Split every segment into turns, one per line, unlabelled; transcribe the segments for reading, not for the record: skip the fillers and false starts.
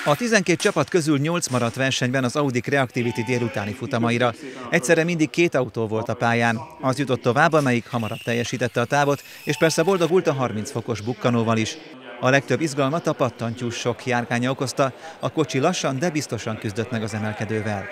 A 12 csapat közül 8 maradt versenyben az Audi Creativity délutáni futamaira. Egyszerre mindig 2 autó volt a pályán. Az jutott tovább, amelyik hamarabb teljesítette a távot, és persze boldogult a 30 fokos bukkanóval is. A legtöbb izgalmat a pattantyús sok járkánya okozta, a kocsi lassan, de biztosan küzdött meg az emelkedővel.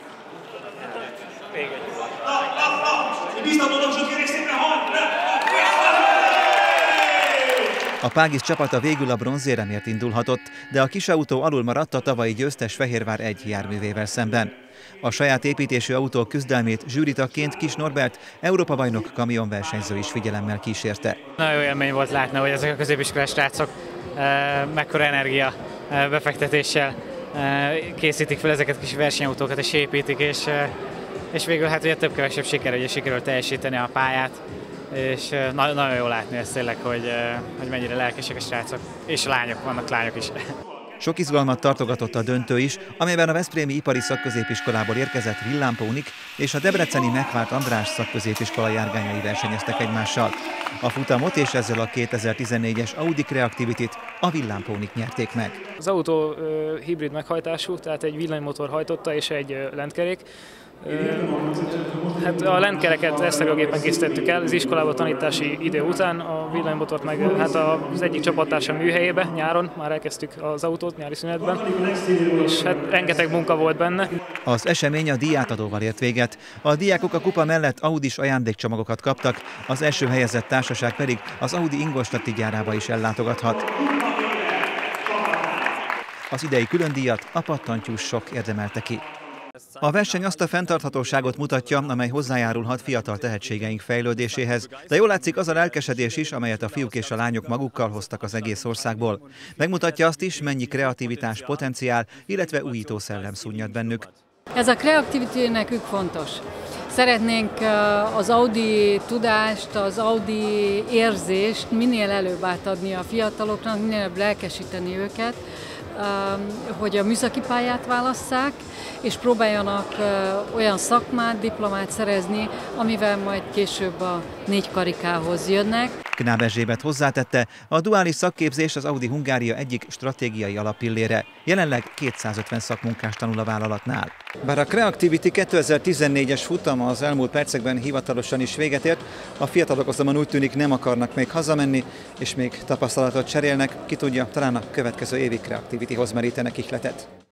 A Págiz csapata végül a bronzéremért indulhatott, de a kisautó alul maradt a tavalyi győztes Fehérvár 1 járművével szemben. A saját építésű autó küzdelmét zsűritagként Kis Norbert, Európa-bajnok kamionversenyző is figyelemmel kísérte.
Nagyon jó élmény volt látni, hogy ezek a középiskolás srácok mekkora energia befektetéssel készítik fel ezeket a kis versenyautókat és építik, és végül hát ugye több-kevesebb sikerült teljesíteni a pályát. És nagyon jó látni ezt tényleg, hogy mennyire lelkesek a srácok, és vannak lányok is.
Sok izgalmat tartogatott a döntő is, amelyben a veszprémi ipari szakközépiskolából érkezett Villám Pónik és a debreceni Megvárt András szakközépiskola járgányai versenyeztek egymással. A futamot és ezzel a 2014-es Audi Creativity-t a Villám Pónik nyerték meg.
Az autó hibrid meghajtású, tehát egy villanymotor hajtotta és egy lentkerék. Hát a lentkereket esztergőgépen készítettük el az iskolába tanítási idő után, a villanymotort meg hát az egyik csapattársam műhelyébe nyáron már elkezdtük az autót nyári szünetben, és hát rengeteg munka volt benne.
Az esemény a díjátadóval ért véget. A diákok a kupa mellett Audis ajándékcsomagokat kaptak, az első helyezett társaság pedig az Audi ingolstadti gyárába is ellátogathat. Az idei különdíjat a pattantyús sok érdemelte ki. A verseny azt a fenntarthatóságot mutatja, amely hozzájárulhat fiatal tehetségeink fejlődéséhez, de jól látszik az a lelkesedés is, amelyet a fiúk és a lányok magukkal hoztak az egész országból. Megmutatja azt is, mennyi kreativitás, potenciál, illetve újító szellem szunnyad bennük.
Ez a creativity nekünk fontos. Szeretnénk az Audi tudást, az Audi érzést minél előbb átadni a fiataloknak, minél előbb lelkesíteni őket, hogy a műszaki pályát válasszák, és próbáljanak olyan szakmát, diplomát szerezni, amivel majd később a 4 karikához jönnek.
Knáb Erzsébet hozzátette, a duális szakképzés az Audi Hungária egyik stratégiai alappillére. Jelenleg 250 szakmunkás tanul a vállalatnál. Bár a Creativity 2014-es futama az elmúlt percekben hivatalosan is véget ért, a fiatalok azonban úgy tűnik nem akarnak még hazamenni, és még tapasztalatot cserélnek, ki tudja, talán a következő évi Creativity-hoz merítenek ihletet.